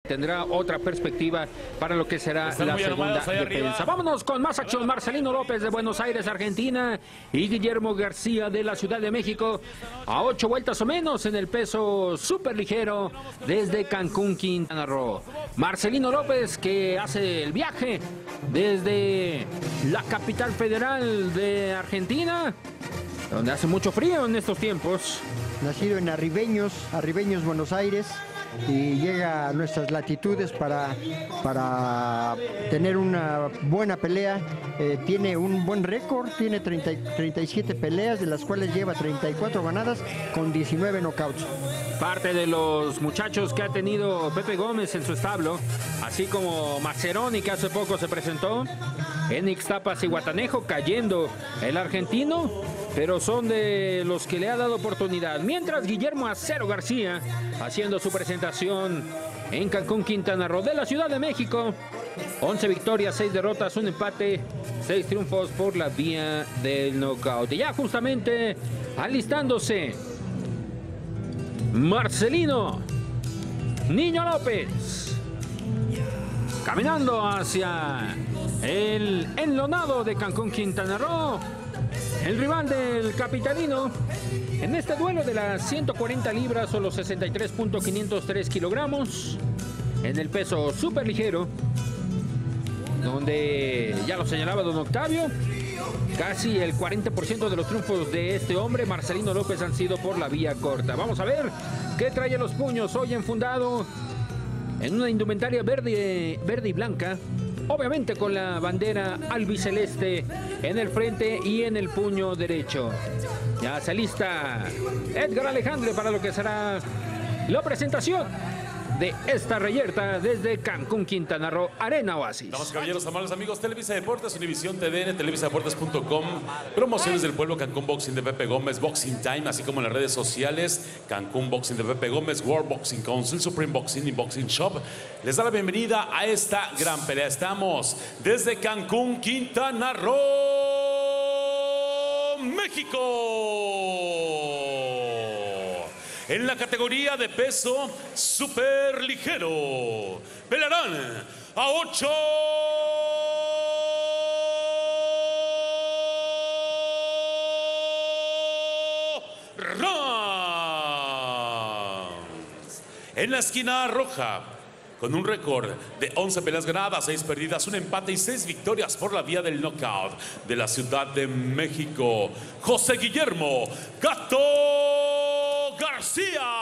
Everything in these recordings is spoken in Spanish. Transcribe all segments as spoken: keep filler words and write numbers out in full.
tendrá otra perspectiva para lo que será la segunda defensa. Vámonos con más acción. Marcelino López de Buenos Aires, Argentina, y Guillermo García de la Ciudad de México, a ocho vueltas o menos en el peso súper ligero desde Cancún, Quintana Roo. Marcelino López, que hace el viaje desde la capital federal de Argentina, donde hace mucho frío en estos tiempos. Nacido en Arribeños, Arribeños, Buenos Aires, y llega a nuestras latitudes para, para tener una buena pelea. Eh, tiene un buen récord, tiene treinta, treinta y siete peleas, de las cuales lleva treinta y cuatro ganadas con diecinueve knockouts. Parte de los muchachos que ha tenido Pepe Gómez en su establo, así como Maceroni, que hace poco se presentó en Ixtapas y Guatanejo, cayendo el argentino, pero son de los que le ha dado oportunidad. Mientras Guillermo Acero García, haciendo su presentación en Cancún, Quintana Roo, de la Ciudad de México, once victorias, seis derrotas, un empate, seis triunfos por la vía del knockout. Y ya justamente alistándose Marcelino Niño López, caminando hacia el enlonado de Cancún, Quintana Roo, el rival del capitalino en este duelo de las ciento cuarenta libras o los sesenta y tres punto quinientos tres kilogramos en el peso súper ligero, donde ya lo señalaba don Octavio, casi el cuarenta por ciento de los triunfos de este hombre, Marcelino López, han sido por la vía corta. Vamos a ver qué trae los puños hoy enfundado en una indumentaria verde, verde y blanca, obviamente con la bandera albiceleste en el frente y en el puño derecho. Ya se alista Edgar Alejandre para lo que será la presentación de esta reyerta desde Cancún, Quintana Roo, Arena Oasis. Damas y caballeros, amables amigos, Televisa Deportes, Univisión T V N, televisa deportes punto com, promociones del pueblo, Cancún Boxing de Pepe Gómez, Boxing Time, así como en las redes sociales, Cancún Boxing de Pepe Gómez, World Boxing Council, Supreme Boxing y Boxing Shop. Les da la bienvenida a esta gran pelea. Estamos desde Cancún, Quintana Roo, México. En la categoría de peso super ligero, pelearán a ocho rounds. En la esquina roja, con un récord de once peleas ganadas, seis perdidas, un empate y seis victorias por la vía del knockout, de la Ciudad de México, José Guillermo Gato García.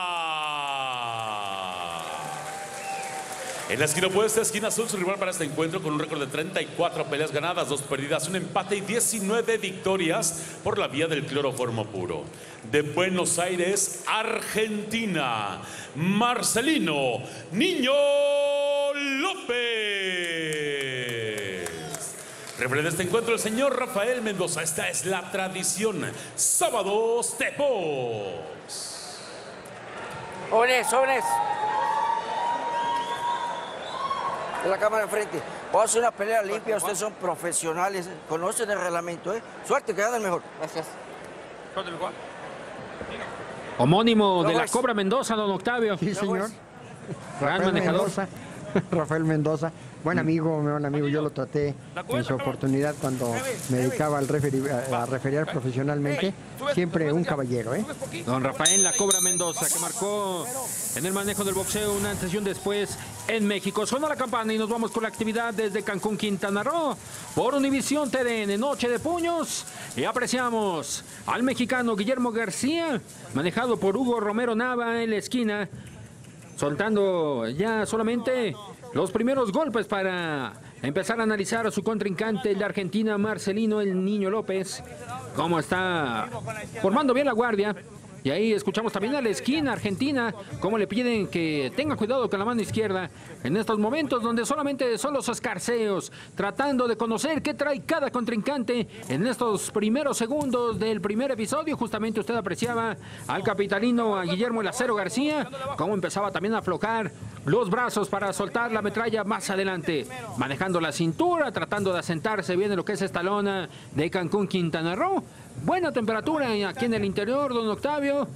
En la esquina opuesta, esquina azul, su rival para este encuentro, con un récord de treinta y cuatro peleas ganadas, dos perdidas, un empate y diecinueve victorias por la vía del cloroformo puro. De Buenos Aires, Argentina, Marcelino Niño López. Referente de este encuentro, el señor Rafael Mendoza. Esta es la tradición. Sábados de Box. Jóvenes, jóvenes. De la cámara enfrente. Vamos a hacer una pelea limpia. Ustedes son profesionales, conocen el reglamento, ¿eh? Suerte, que ganen mejor. Gracias. Homónimo de la Cobra Mendoza, don Octavio. Sí, señor. Gran Rafael manejador. Mendoza. Rafael Mendoza, buen amigo, buen amigo. Yo lo traté en su oportunidad cuando me dedicaba al referi a, a referiar profesionalmente. Siempre un caballero, ¿eh? Don Rafael La Cobra Mendoza, que marcó en el manejo del boxeo un antes y un después en México. Suena la campana y nos vamos con la actividad desde Cancún, Quintana Roo, por Univisión T V N, Noche de Puños. Y apreciamos al mexicano Guillermo García, manejado por Hugo Romero Nava en la esquina, soltando ya solamente los primeros golpes para empezar a analizar a su contrincante, el de Argentina, Marcelino el Niño López, cómo está formando bien la guardia. Y ahí escuchamos también a la esquina argentina, cómo le piden que tenga cuidado con la mano izquierda en estos momentos donde solamente son los escarceos, tratando de conocer qué trae cada contrincante en estos primeros segundos del primer episodio. Justamente usted apreciaba al capitalino, a Guillermo el Acero García, cómo empezaba también a aflojar los brazos para soltar la metralla más adelante, manejando la cintura, tratando de asentarse bien en lo que es esta lona de Cancún, Quintana Roo. Buena temperatura aquí en el interior, don Octavio.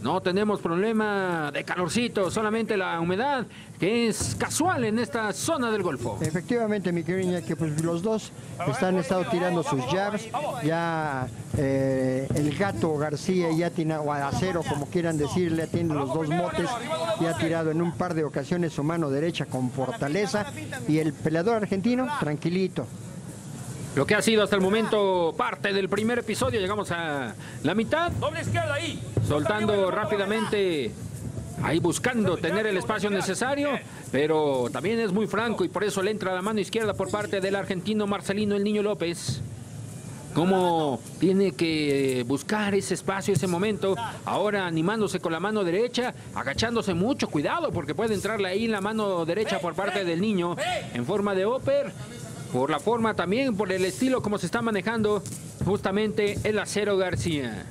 No tenemos problema de calorcito, solamente la humedad que es casual en esta zona del Golfo. Efectivamente, mi querida, que pues los dos están estado tirando sus jabs. Ya eh, el Gato García ya tiene, o Acero, como quieran decirle, tiene los dos motes. Ya ha tirado en un par de ocasiones su mano derecha con fortaleza. Y el peleador argentino, tranquilito. Lo que ha sido hasta el momento parte del primer episodio, llegamos a la mitad. Doble izquierda ahí. Soltando rápidamente, ahí buscando tener el espacio necesario, pero también es muy franco y por eso le entra la mano izquierda por parte del argentino Marcelino El Niño López. Cómo tiene que buscar ese espacio, ese momento, ahora animándose con la mano derecha, agachándose mucho, cuidado porque puede entrarle ahí la mano derecha por parte del niño en forma de upper. Por la forma también, por el estilo como se está manejando justamente el Acero García.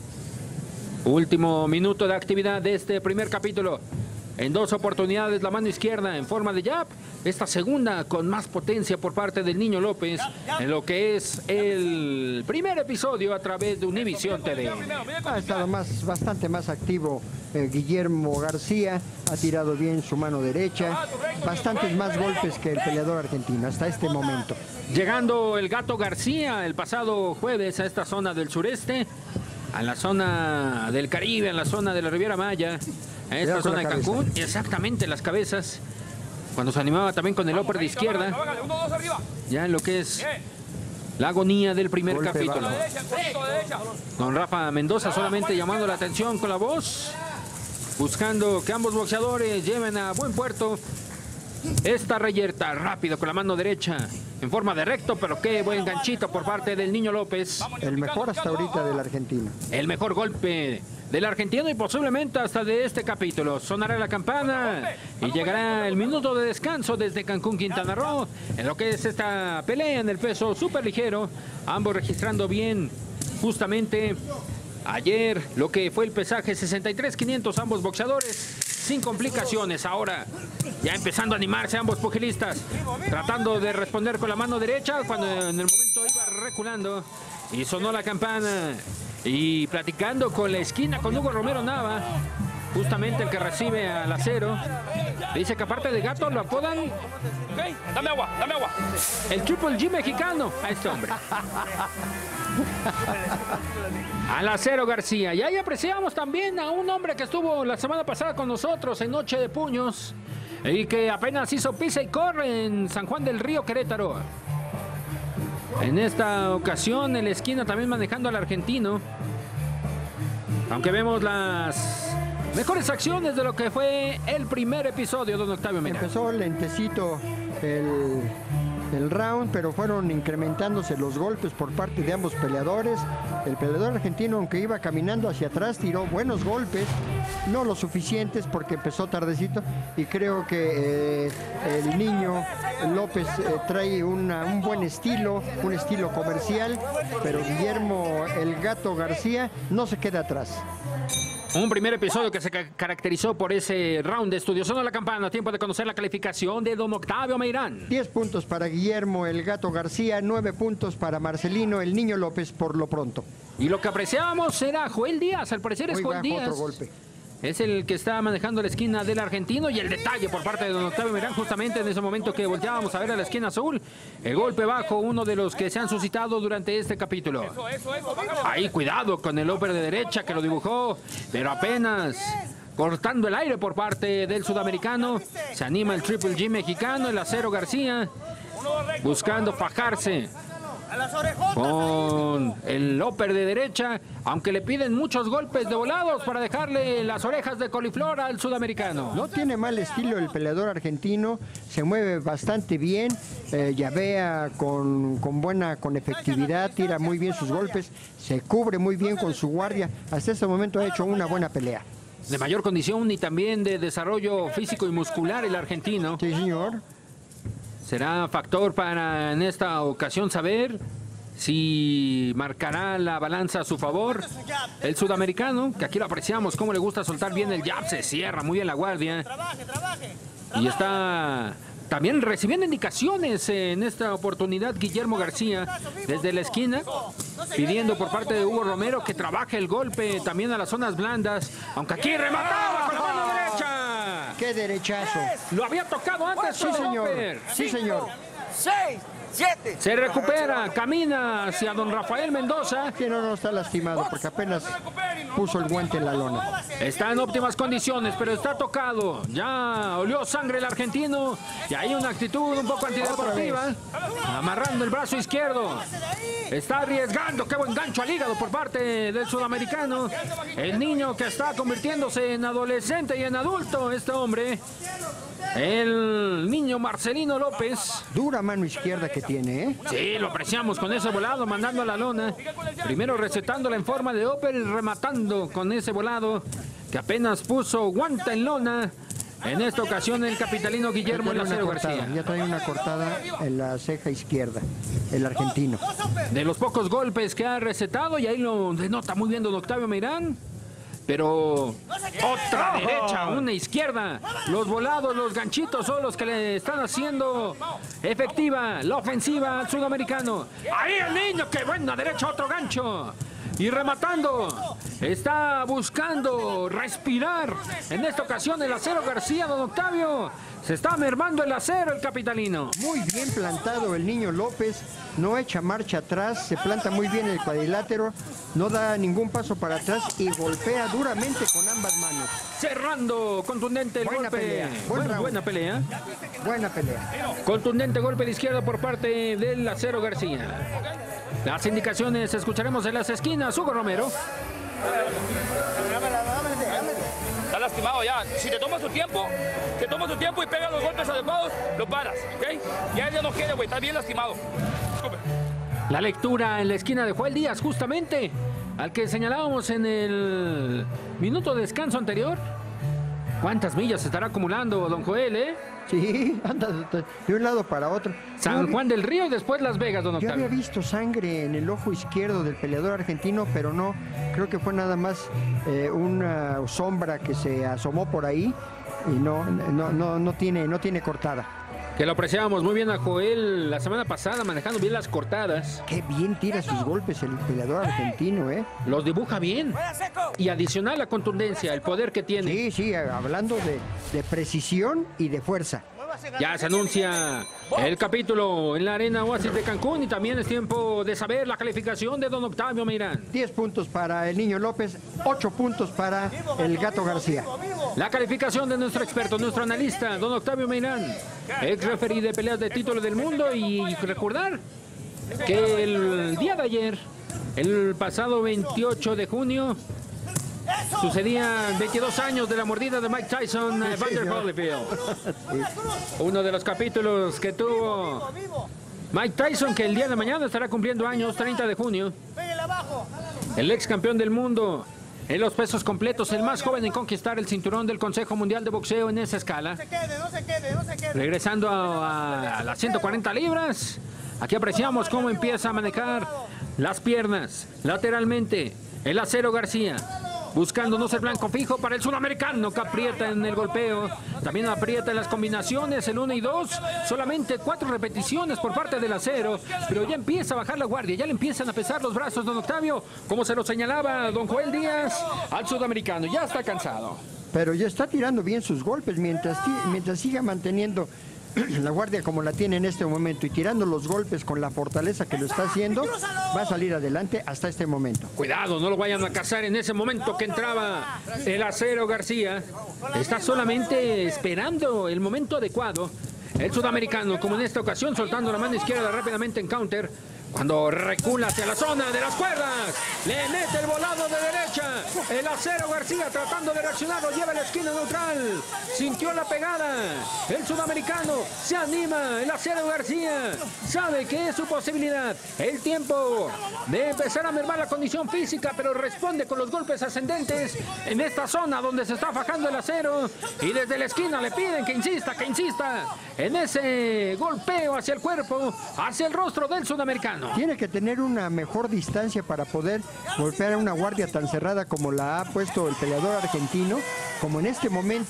Último minuto de actividad de este primer capítulo. En dos oportunidades la mano izquierda en forma de jab. Esta segunda con más potencia por parte del Niño López en lo que es el primer episodio a través de Univisión T V. Ha estado más, bastante más activo eh, Guillermo García. Ha tirado bien su mano derecha. Bastantes más golpes que el peleador argentino hasta este momento. Llegando el Gato García el pasado jueves a esta zona del sureste, a la zona del Caribe, a la zona de la Riviera Maya, a esta zona de Cancún, exactamente las cabezas, cuando se animaba también con el upper de izquierda, ya en lo que es la agonía del primer Golpe capítulo. bajo. Con Rafa Mendoza solamente llamando la atención con la voz, buscando que ambos boxeadores lleven a buen puerto esta reyerta rápido con la mano derecha en forma de recto, pero qué buen ganchito por parte del Niño López. El mejor hasta ahorita del argentino. El mejor golpe del argentino y posiblemente hasta de este capítulo. Sonará la campana y llegará el minuto de descanso desde Cancún, Quintana Roo, en lo que es esta pelea en el peso súper ligero. Ambos registrando bien justamente ayer lo que fue el pesaje sesenta y tres quinientos, ambos boxeadores sin complicaciones. Ahora ya empezando a animarse ambos pugilistas, tratando de responder con la mano derecha cuando en el momento iba reculando y sonó la campana. Y platicando con la esquina con Hugo Romero Nava, justamente el que recibe al Acero, dice que aparte de Gato lo apodan Okay. Dame agua, dame agua. el Triple G mexicano a este hombre. Al Acero García. Y ahí apreciamos también a un hombre que estuvo la semana pasada con nosotros en Noche de Puños y que apenas hizo pisa y corre en San Juan del Río, Querétaro. En esta ocasión en la esquina también manejando al argentino. Aunque vemos las mejores acciones de lo que fue el primer episodio, don Octavio Mena. Empezó lentecito el, el round, pero fueron incrementándose los golpes por parte de ambos peleadores. El peleador argentino, aunque iba caminando hacia atrás, tiró buenos golpes, no lo suficientes porque empezó tardecito, y creo que eh, el Niño López eh, trae una, un buen estilo, un estilo comercial, pero Guillermo el Gato García no se queda atrás. Un primer episodio que se ca caracterizó por ese round de estudio. Sonó la campana, tiempo de conocer la calificación de don Octavio Meirán. diez puntos para Guillermo el Gato García, nueve puntos para Marcelino el Niño López por lo pronto. Y lo que apreciábamos era Joel Díaz, al parecer es Muy Joel bajo, Díaz. otro golpe. Es el que está manejando la esquina del argentino y el detalle por parte de don Octavio Meirán justamente en ese momento que volteábamos a ver a la esquina azul. El golpe bajo, uno de los que se han suscitado durante este capítulo. Eso, eso, eso. Bájalo. Ahí cuidado con el upper de derecha que lo dibujó, pero apenas cortando el aire por parte del sudamericano. Se anima el Triple G mexicano, el Acero García, buscando fajarse con el upper de derecha, aunque le piden muchos golpes de volados para dejarle las orejas de coliflor al sudamericano. No tiene mal estilo el peleador argentino, se mueve bastante bien, eh, llavea con, con buena, con efectividad, tira muy bien sus golpes, se cubre muy bien con su guardia. Hasta este momento ha hecho una buena pelea. De mayor condición y también de desarrollo físico y muscular el argentino. Sí, señor. Será factor para en esta ocasión saber si marcará la balanza a su favor el sudamericano, que aquí lo apreciamos, cómo le gusta soltar bien el jab, se cierra muy bien la guardia y está también recibiendo indicaciones en esta oportunidad Guillermo García desde la esquina, pidiendo por parte de Hugo Romero que trabaje el golpe también a las zonas blandas, aunque aquí remataba con la mano derecha. ¡Qué derechazo! Lo había tocado antes. Sí, señor. Sí, señor. seis, siete. Se recupera, camina hacia don Rafael Mendoza. Que no, no está lastimado porque apenas puso el guante en la lona. Está en óptimas condiciones, pero está tocado. Ya olió sangre el argentino y hay una actitud un poco antideportiva. Amarrando el brazo izquierdo. Está arriesgando. Qué buen gancho al hígado por parte del sudamericano. El niño que está convirtiéndose en adolescente y en adulto, este hombre. El niño Marcelino López. Dura mano izquierda que tiene, ¿eh? Sí, lo apreciamos con ese volado, mandando a la lona. Primero recetándola en forma de upper y rematando con ese volado que apenas puso guante en lona. En esta ocasión el capitalino Guillermo El Acero García. Ya trae una cortada en la ceja izquierda, el argentino. De los pocos golpes que ha recetado, y ahí lo denota muy bien don Octavio Meirán. Pero otra derecha, una izquierda. Los volados, los ganchitos son los que le están haciendo efectiva la ofensiva al sudamericano. Ahí el niño, que buena derecha, otro gancho. Y rematando, está buscando respirar. En esta ocasión el Acero García, don Octavio. Se está mermando el acero el capitalino. Muy bien plantado el niño López. No echa marcha atrás, se planta muy bien el cuadrilátero. No da ningún paso para atrás y golpea duramente con ambas manos. Cerrando, contundente el Buena golpe. pelea, buen Buena, round. buena pelea. Buena pelea. Contundente golpe de izquierda por parte del Acero García. Las indicaciones escucharemos en las esquinas. Hugo Romero. Está lastimado ya. Si te tomas tu tiempo, te tomas tu tiempo y pegas los golpes adecuados, lo paras, ¿ok? Ya él ya no quiere, güey. Está bien lastimado. Disculpe. La lectura en la esquina de Joel Díaz, justamente al que señalábamos en el minuto de descanso anterior. ¿Cuántas millas estará acumulando don Joel, eh? Sí, anda de de un lado para otro. San Yo- Juan del Río y después Las Vegas, don Yo había Octavio. visto sangre en el ojo izquierdo del peleador argentino, pero no, creo que fue nada más eh, una sombra que se asomó por ahí y no, no, no, no tiene, no tiene cortada. Que lo apreciábamos muy bien a Joel la semana pasada, manejando bien las cortadas. Qué bien tira sus golpes el peleador argentino, ¿eh? Los dibuja bien. Y adicional la contundencia, el poder que tiene. Sí, sí, hablando de, de precisión y de fuerza. Ya se anuncia el capítulo en la Arena Oasis de Cancún y también es tiempo de saber la calificación de don Octavio Meirán. diez puntos para el niño López, ocho puntos para el Gato García. La calificación de nuestro experto, nuestro analista, don Octavio Meirán, ex referee de peleas de título del mundo. Y recordar que el día de ayer, el pasado veintiocho de junio, sucedían veintidós años de la mordida de Mike Tyson a Evander Holyfield. Uno de los capítulos que tuvo Mike Tyson, que el día de mañana estará cumpliendo años, treinta de junio. El ex campeón del mundo en los pesos completos, el más joven en conquistar el cinturón del Consejo Mundial de Boxeo en esa escala. Regresando a, a las ciento cuarenta libras, aquí apreciamos cómo empieza a manejar las piernas lateralmente el Acero García. Buscando no ser blanco fijo para el sudamericano, que aprieta en el golpeo. También aprieta en las combinaciones, el uno y dos. Solamente cuatro repeticiones por parte del Acero. Pero ya empieza a bajar la guardia. Ya le empiezan a pesar los brazos, don Octavio. Como se lo señalaba don Joel Díaz al sudamericano. Ya está cansado. Pero ya está tirando bien sus golpes mientras, ti- mientras siga manteniendo la guardia como la tiene en este momento y tirando los golpes con la fortaleza que lo está haciendo, va a salir adelante hasta este momento. Cuidado, no lo vayan a cazar en ese momento que entraba el Acero García. Está solamente esperando el momento adecuado. El sudamericano, como en esta ocasión, soltando la mano izquierda rápidamente en counter. Cuando recula hacia la zona de las cuerdas, le mete el volado de derecha. El Acero García tratando de reaccionar, lo lleva a la esquina neutral. Sintió la pegada. El sudamericano se anima. El Acero García sabe que es su posibilidad. El tiempo de empezar a mermar la condición física, pero responde con los golpes ascendentes en esta zona donde se está fajando el acero. Y desde la esquina le piden que insista, que insista en ese golpeo hacia el cuerpo, hacia el rostro del sudamericano. Tiene que tener una mejor distancia para poder golpear a una guardia tan cerrada como la ha puesto el peleador argentino, como en este momento,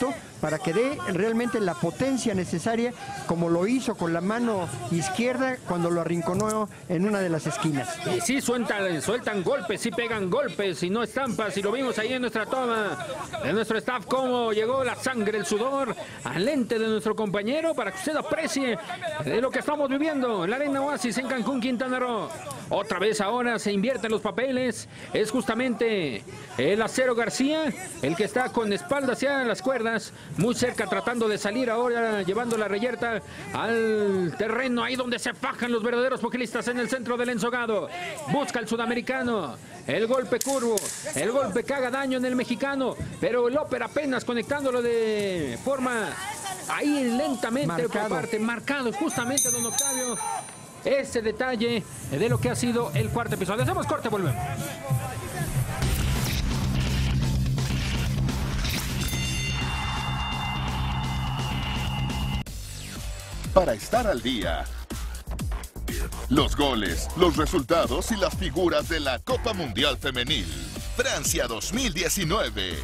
para que dé realmente la potencia necesaria, como lo hizo con la mano izquierda cuando lo arrinconó en una de las esquinas. Y sí sueltan, sueltan golpes, sí pegan golpes y no estampas, y lo vimos ahí en nuestra toma de nuestro staff, cómo llegó la sangre, el sudor al lente de nuestro compañero, para que usted aprecie de lo que estamos viviendo en la Arena Oasis en Cancún, Quintana Roo. Otra vez ahora se invierten los papeles, es justamente el Acero García el que está con espalda hacia las cuerdas, muy cerca, tratando de salir ahora, llevando la reyerta al terreno, ahí donde se fajan los verdaderos pugilistas, en el centro del ensogado. Busca el sudamericano, el golpe curvo, el golpe que haga daño en el mexicano, pero el Loper apenas conectándolo de forma ahí lentamente marcado. por parte, marcado justamente, don Octavio, ese detalle de lo que ha sido el cuarto episodio. Hacemos corte, volvemos. Para estar al día, los goles, los resultados y las figuras de la Copa Mundial Femenil Francia dos mil diecinueve.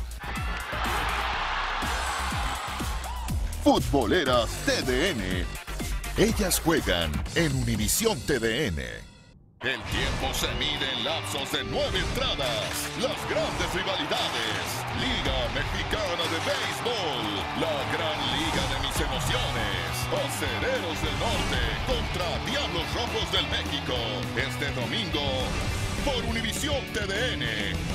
Futboleras T D N. Ellas juegan en Univisión T D N. El tiempo se mide en lapsos de nueve entradas. Las grandes rivalidades. Liga Mexicana de Béisbol. La gran liga de mis emociones. Acereros del Norte contra Diablos Rojos del México. Este domingo por Univisión T D N.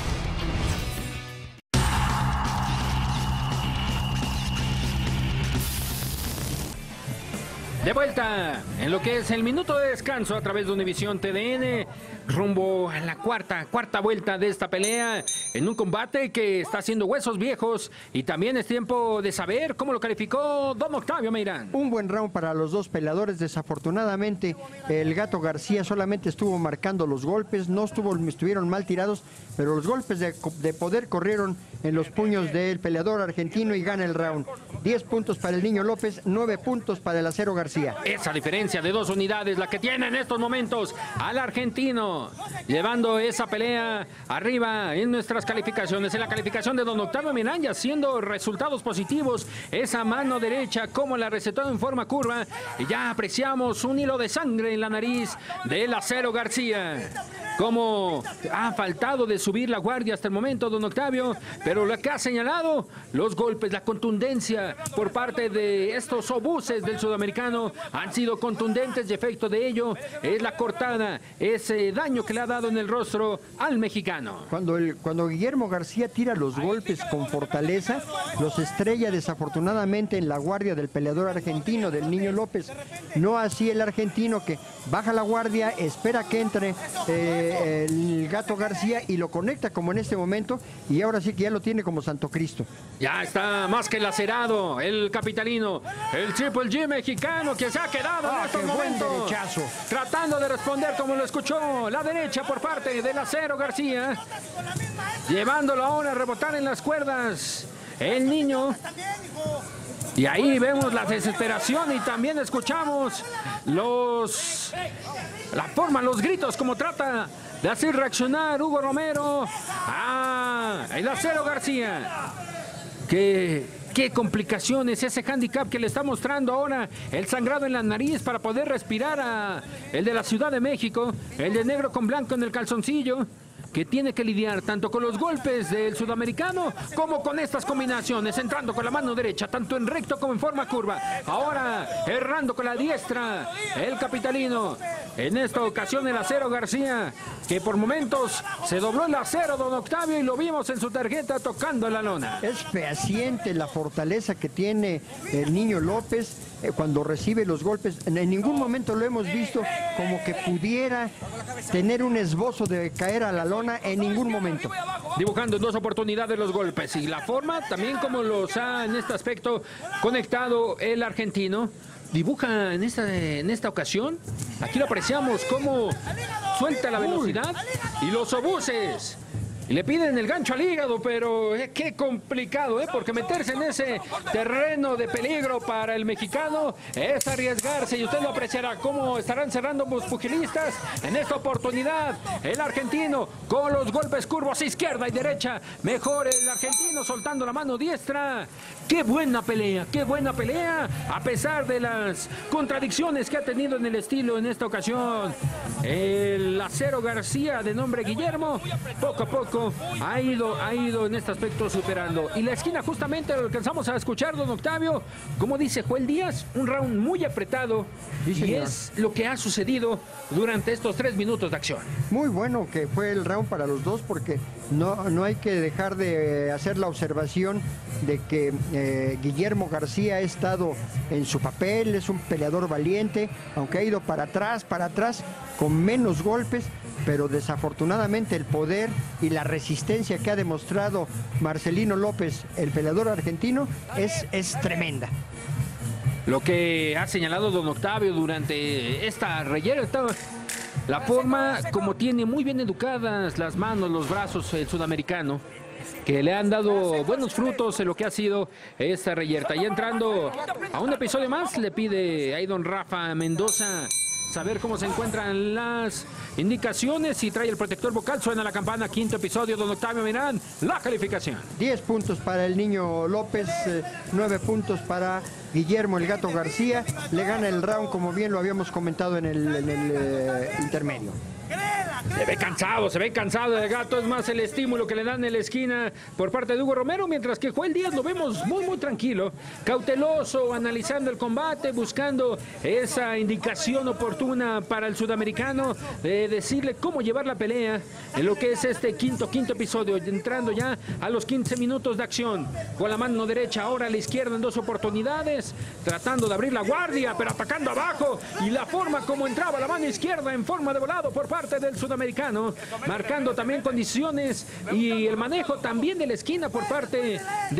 De vuelta en lo que es el minuto de descanso a través de Univisión T D N, rumbo a la cuarta, cuarta vuelta de esta pelea, en un combate que está haciendo huesos viejos, y también es tiempo de saber cómo lo calificó don Octavio Meirán. Un buen round para los dos peleadores. Desafortunadamente el Gato García solamente estuvo marcando los golpes, no estuvo, estuvieron mal tirados, pero los golpes de, de poder corrieron en los puños del peleador argentino y gana el round. diez puntos para el Niño López, nueve puntos para el Acero García. Esa diferencia de dos unidades, la que tiene en estos momentos al argentino, llevando esa pelea arriba en nuestras calificaciones, en la calificación de don Octavio Meirán, y haciendo resultados positivos. Esa mano derecha, como la recetó en forma curva, y ya apreciamos un hilo de sangre en la nariz del Acero García. Como ha faltado de subir la guardia hasta el momento don Octavio, pero lo que ha señalado, los golpes, la contundencia por parte de estos obuses del sudamericano han sido contundentes, y efecto de ello es la cortada, ese daño que le ha dado en el rostro al mexicano. Cuando, el, cuando Guillermo García tira los golpes con fortaleza, los estrella desafortunadamente en la guardia del peleador argentino, del Niño López. No así el argentino, que baja la guardia, espera que entre eh, el Gato García y lo conecta como en este momento, y ahora sí que ya lo tiene como Santo Cristo. Ya está más que lacerado el capitalino, el Triple G mexicano, que se ha quedado Ah, en estos qué buen momentos derechazo. tratando de responder como lo escuchó la derecha por parte del Acero García, llevándolo ahora a rebotar en las cuerdas el niño. Y ahí vemos la desesperación, y también escuchamos los la forma, los gritos, como trata de hacer reaccionar Hugo Romero a el Acero García. Que qué complicaciones, ese handicap que le está mostrando ahora, el sangrado en la nariz para poder respirar a el de la Ciudad de México, el de negro con blanco en el calzoncillo, que tiene que lidiar tanto con los golpes del sudamericano como con estas combinaciones, entrando con la mano derecha, tanto en recto como en forma curva. Ahora errando con la diestra el capitalino. En esta ocasión el Acero García, que por momentos se dobló el acero don Octavio, y lo vimos en su tarjeta tocando la lona. Es fehaciente la fortaleza que tiene el Niño López eh, cuando recibe los golpes. En ningún momento lo hemos visto como que pudiera tener un esbozo de caer a la lona, en ningún momento. Dibujando en dos oportunidades los golpes, y la forma también como los ha en este aspecto conectado el argentino. Dibuja en esta, en esta ocasión, aquí lo apreciamos, cómo suelta la velocidad y los obuses Y le piden el gancho al hígado, pero eh, qué complicado, ¿eh? Porque meterse en ese terreno de peligro para el mexicano es arriesgarse. Y usted lo apreciará cómo estarán cerrando los pugilistas en esta oportunidad. El argentino con los golpes curvos izquierda y derecha. Mejor el argentino soltando la mano diestra. Qué buena pelea, qué buena pelea. A pesar de las contradicciones que ha tenido en el estilo en esta ocasión. El Acero García, de nombre Guillermo, poco a poco ha ido, ha ido en este aspecto superando. Y la esquina justamente lo alcanzamos a escuchar, don Octavio, como dice Joel Díaz, un round muy apretado. Sí, y señor. Es lo que ha sucedido durante estos tres minutos de acción. Muy bueno que fue el round para los dos, porque no, no hay que dejar de hacer la observación de que eh, Guillermo García ha estado en su papel, es un peleador valiente, aunque ha ido para atrás, para atrás, con menos golpes, pero desafortunadamente el poder y la resistencia que ha demostrado Marcelino López, el peleador argentino, es, es tremenda. Lo que ha señalado don Octavio durante esta reyerta, la forma como tiene muy bien educadas las manos, los brazos el sudamericano, que le han dado buenos frutos en lo que ha sido esta reyerta. Y entrando a un episodio más, le pide a don Rafa Mendoza saber cómo se encuentran las indicaciones y trae el protector vocal. Suena la campana, quinto episodio, don Octavio Mirán, la calificación. diez puntos para el Niño López, eh, nueve puntos para Guillermo el Gato García. Le gana el round, como bien lo habíamos comentado en el, en el eh, intermedio. Se ve cansado, se ve cansado el Gato, es más el estímulo que le dan en la esquina por parte de Hugo Romero, mientras que Joel Díaz lo vemos muy muy tranquilo, cauteloso, analizando el combate, buscando esa indicación oportuna para el sudamericano, de decirle cómo llevar la pelea en lo que es este quinto, quinto episodio, entrando ya a los quince minutos de acción, con la mano derecha, ahora a la izquierda en dos oportunidades, tratando de abrir la guardia, pero atacando abajo, y la forma como entraba la mano izquierda en forma de volado por parte del sudamericano, marcando también condiciones y el manejo también de la esquina por parte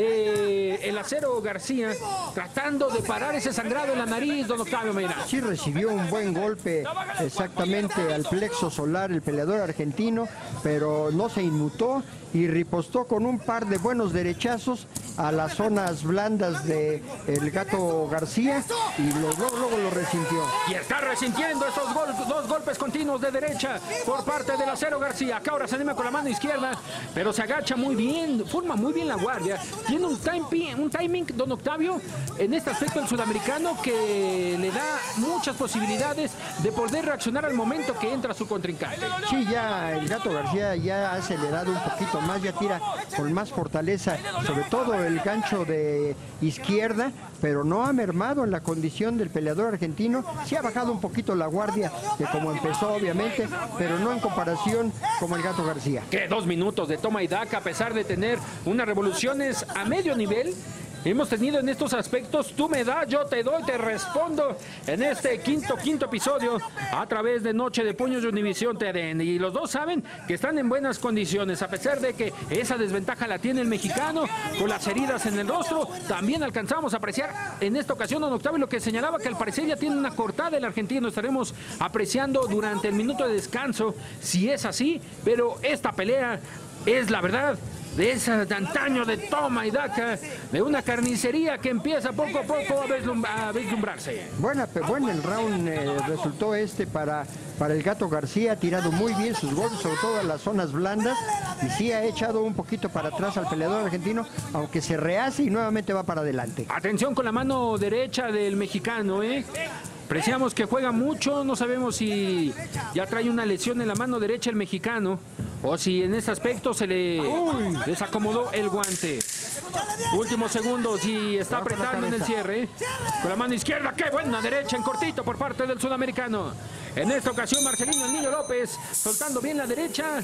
de el Acero García, tratando de parar ese sangrado en la nariz, don Octavio Meira. Sí recibió un buen golpe exactamente al plexo solar el peleador argentino, pero no se inmutó y ripostó con un par de buenos derechazos a las zonas blandas de el Gato García y luego, luego lo resintió. Y está resintiendo esos gol, dos golpes continuos de derecha por parte del Acero García, que ahora se anima con la mano izquierda, pero se agacha muy bien, forma muy bien la guardia, tiene un, time, un timing, don Octavio, en este aspecto el sudamericano, que le da muchas posibilidades de poder reaccionar al momento que entra su contrincante. Sí, ya el Gato García ya ha acelerado un poquito más, ya tira con más fortaleza, sobre todo el gancho de izquierda, pero no ha mermado en la condición del peleador argentino. Sí ha bajado un poquito la guardia de como empezó, obviamente, pero no en comparación como el Gato García. Que dos minutos de toma y daca, a pesar de tener unas revoluciones a medio nivel. Hemos tenido en estos aspectos, tú me das, yo te doy, te respondo, en este quinto, quinto episodio, a través de Noche de Puños de Univisión T D N. Y los dos saben que están en buenas condiciones, a pesar de que esa desventaja la tiene el mexicano, con las heridas en el rostro. También alcanzamos a apreciar en esta ocasión, don Octavio, lo que señalaba, que al parecer ya tiene una cortada el argentino. Estaremos apreciando durante el minuto de descanso si es así, pero esta pelea es la verdad de esa de antaño de toma y daca, de una carnicería que empieza poco a poco a, vislum, a vislumbrarse. Buena, bueno el round eh, resultó este para, para el Gato García, ha tirado muy bien sus golpes, sobre todo en las zonas blandas, y sí ha echado un poquito para atrás al peleador argentino, aunque se rehace y nuevamente va para adelante. Atención con la mano derecha del mexicano, ¿eh? Apreciamos que juega mucho, no sabemos si ya trae una lesión en la mano derecha el mexicano o si en este aspecto se le Uy, desacomodó el guante. Últimos segundos y está apretando en el cierre. Con la mano izquierda, qué buena derecha en cortito por parte del sudamericano. En esta ocasión Marcelino el Niño López soltando bien la derecha.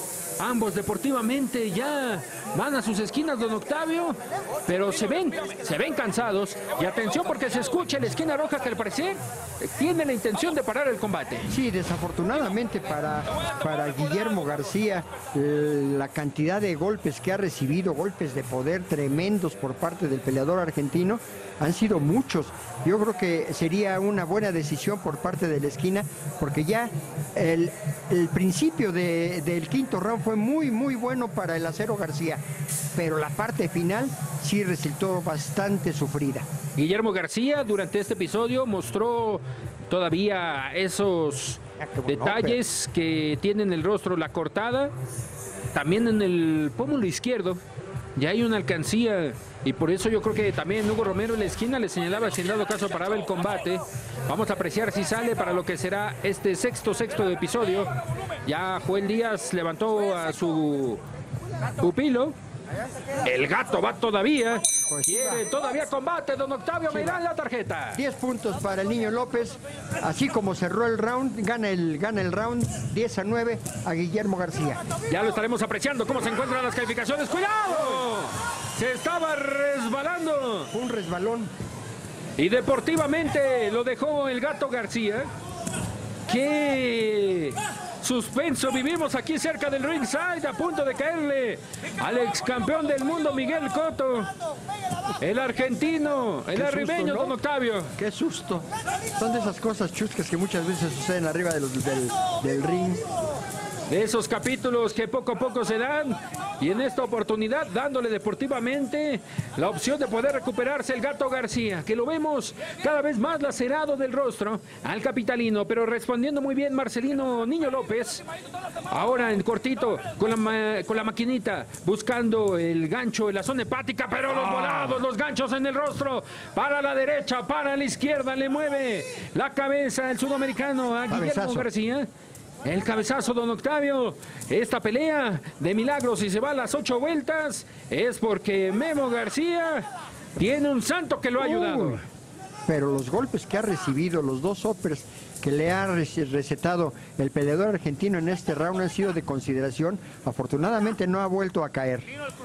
Ambos deportivamente ya van a sus esquinas, don Octavio, pero se ven, se ven cansados. Y atención porque se escucha en la esquina roja que al parecer tiene la intención de parar el combate. Sí, desafortunadamente para, para Guillermo García, la cantidad de golpes que ha recibido, golpes de poder tremendos por parte del peleador argentino, han sido muchos. Yo creo que sería una buena decisión por parte de la esquina, porque ya el, el principio de, del quinto round fue fue muy, muy bueno para el Acero García, pero la parte final sí resultó bastante sufrida. Guillermo García durante este episodio mostró todavía esos detalles que tienen el rostro, la cortada, también en el pómulo izquierdo. Ya hay una alcancía y por eso yo creo que también Hugo Romero en la esquina le señalaba si en dado caso paraba el combate. Vamos a apreciar si sale para lo que será este sexto, sexto episodio. Ya Joel Díaz levantó a su pupilo. El gato va todavía. Quiere todavía combate, don Octavio, me dan la tarjeta. diez puntos para el Niño López. Así como cerró el round, gana el, gana el round diez a nueve a Guillermo García. Ya lo estaremos apreciando cómo se encuentran las calificaciones. ¡Cuidado! Se estaba resbalando. Un resbalón. Y deportivamente lo dejó el gato García. ¡Qué suspenso vivimos aquí cerca del ringside! A punto de caerle al ex campeón del mundo Miguel Cotto. El argentino, el arribeño, don Octavio. ¡Qué susto! Son de esas cosas chuscas que muchas veces suceden arriba de los, del, del ring. De esos capítulos que poco a poco se dan. Y en esta oportunidad dándole deportivamente la opción de poder recuperarse el gato García, que lo vemos cada vez más lacerado del rostro al capitalino, pero respondiendo muy bien Marcelino Niño López. Ahora en cortito con la, ma con la maquinita buscando el gancho en la zona hepática, pero los volados, los ganchos en el rostro, para la derecha, para la izquierda, le mueve la cabeza el sudamericano a Guillermo Cabezazo. García. El cabezazo, don Octavio. Esta pelea de milagros, si se va a las ocho vueltas, es porque Memo García tiene un santo que lo ha ayudado. Uy, pero los golpes que ha recibido, los dos uppers que le ha recetado el peleador argentino en este round han sido de consideración. Afortunadamente no ha vuelto a caer.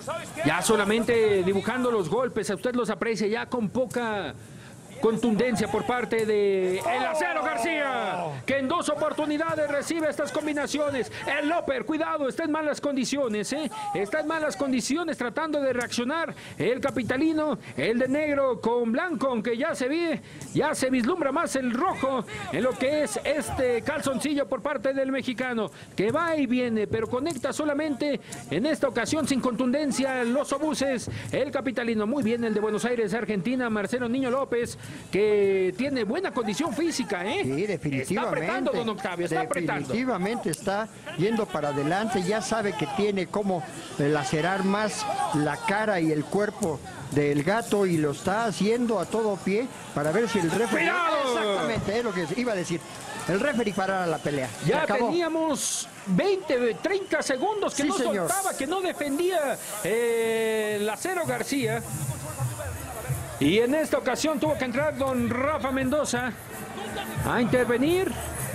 Ya solamente dibujando los golpes, a usted los aprecia ya con poca contundencia por parte de el Acero García, que en dos oportunidades recibe estas combinaciones. El Loper, cuidado, está en malas condiciones, ¿eh? Está en malas condiciones tratando de reaccionar. El capitalino, el de negro con blanco, aunque ya se ve, ya se vislumbra más el rojo en lo que es este calzoncillo por parte del mexicano, que va y viene, pero conecta solamente en esta ocasión sin contundencia los obuses. El capitalino, muy bien el de Buenos Aires, Argentina, Marcelo Niño López, que tiene buena condición física, ¿eh? Sí, definitivamente. Está apretando, don Octavio, está apretando. Definitivamente está yendo para adelante, ya sabe que tiene cómo lacerar más la cara y el cuerpo del gato y lo está haciendo a todo pie para ver si el referee... ¡Cuidado! Exactamente, es lo que iba a decir. El referee parara la pelea. Se Ya acabó. teníamos veinte, treinta segundos que Sí, no señor. soltaba, que no defendía eh, el Acero García. Y en esta ocasión tuvo que entrar don Rafa Mendoza a intervenir,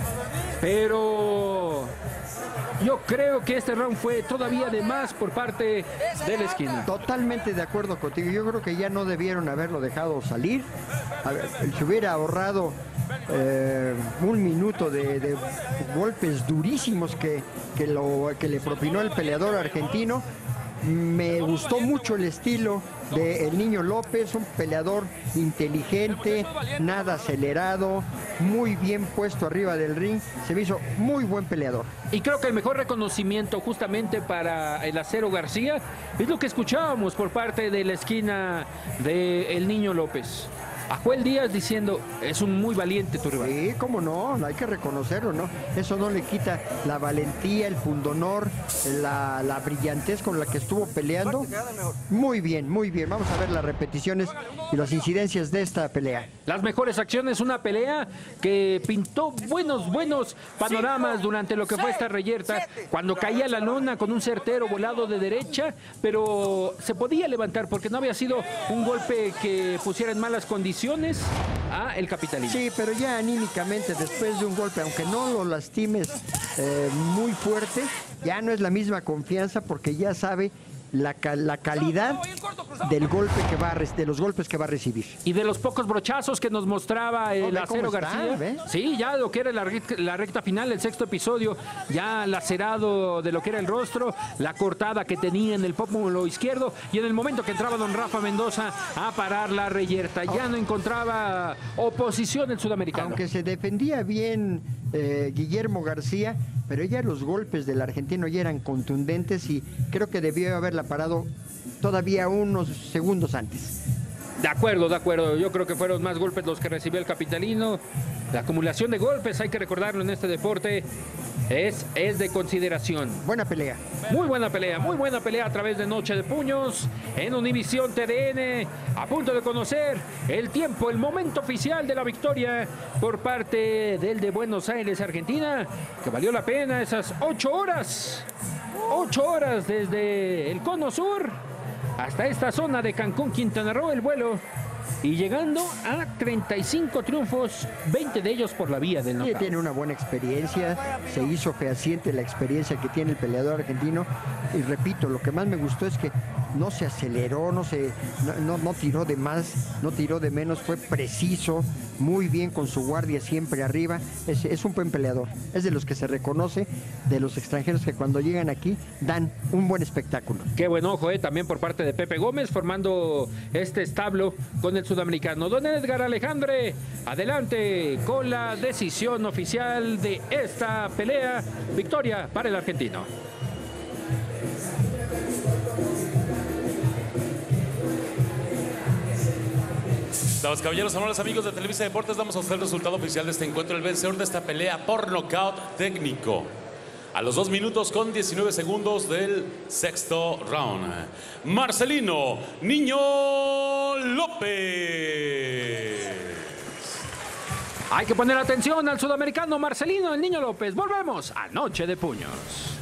pero yo creo que este round fue todavía de más por parte de la esquina. Totalmente de acuerdo contigo. Yo creo que ya no debieron haberlo dejado salir. A ver, se hubiera ahorrado eh, un minuto de, de golpes durísimos que, que, lo, que le propinó el peleador argentino. Me gustó mucho el estilo de el Niño López, un peleador inteligente, nada acelerado, muy bien puesto arriba del ring. Se me hizo muy buen peleador. Y creo que el mejor reconocimiento justamente para el Acero García es lo que escuchábamos por parte de la esquina del Niño López. A Joel Díaz diciendo, es un muy valiente tu rival. Sí, cómo no, hay que reconocerlo, ¿no? Eso no le quita la valentía, el pundonor, la, la brillantez con la que estuvo peleando. Muy bien, muy bien. Vamos a ver las repeticiones y las incidencias de esta pelea. Las mejores acciones, una pelea que pintó buenos, buenos panoramas durante lo que fue esta reyerta, cuando caía la lona con un certero volado de derecha, pero se podía levantar porque no había sido un golpe que pusiera en malas condiciones a el capitalino. Sí, pero ya anímicamente, después de un golpe, aunque no lo lastimes eh, muy fuerte, ya no es la misma confianza porque ya sabe la, la calidad del golpe que va a, de los golpes que va a recibir. Y de los pocos brochazos que nos mostraba el Oh, ve Acero cómo está, García. ¿ve? Sí, ya lo que era la recta, la recta final, el sexto episodio, ya lacerado de lo que era el rostro, la cortada que tenía en el pómulo izquierdo, y en el momento que entraba don Rafa Mendoza a parar la reyerta, ya no encontraba oposición el sudamericano. Aunque se defendía bien eh, Guillermo García, pero ya los golpes del argentino ya eran contundentes y creo que debió haberla parado todavía unos segundos antes. De acuerdo, de acuerdo. Yo creo que fueron más golpes los que recibió el capitalino. La acumulación de golpes, hay que recordarlo en este deporte, es, es de consideración. Buena pelea. Muy buena pelea, muy buena pelea a través de Noche de Puños en Univisión T D N. A punto de conocer el tiempo, el momento oficial de la victoria por parte del de Buenos Aires, Argentina, que valió la pena esas ocho horas. Ocho horas desde el Cono Sur hasta esta zona de Cancún, Quintana Roo, el vuelo. Y llegando a treinta y cinco triunfos, veinte de ellos por la vía del knockout. Tiene una buena experiencia, se hizo fehaciente la experiencia que tiene el peleador argentino. Y repito, lo que más me gustó es que no se aceleró, no, se, no, no, no tiró de más, no tiró de menos, fue preciso, muy bien con su guardia siempre arriba. Es, es un buen peleador, es de los que se reconoce, de los extranjeros que cuando llegan aquí dan un buen espectáculo. Qué buen ojo, eh, también por parte de Pepe Gómez, formando este establo con el sudamericano. Don Edgar Alejandre, adelante con la decisión oficial de esta pelea. Victoria para el argentino. Damas y caballeros, amables amigos de Televisa Deportes, damos a usted el resultado oficial de este encuentro. El vencedor de esta pelea por nocaut técnico a los dos minutos con diecinueve segundos del sexto round, Marcelino Niño López. Hay que poner atención al sudamericano Marcelino el Niño López. Volvemos a Noche de Puños.